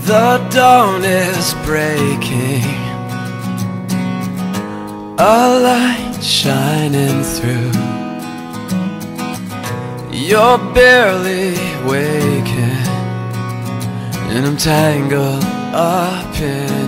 The dawn is breaking, a light shining through. You're barely waking, and I'm tangled up in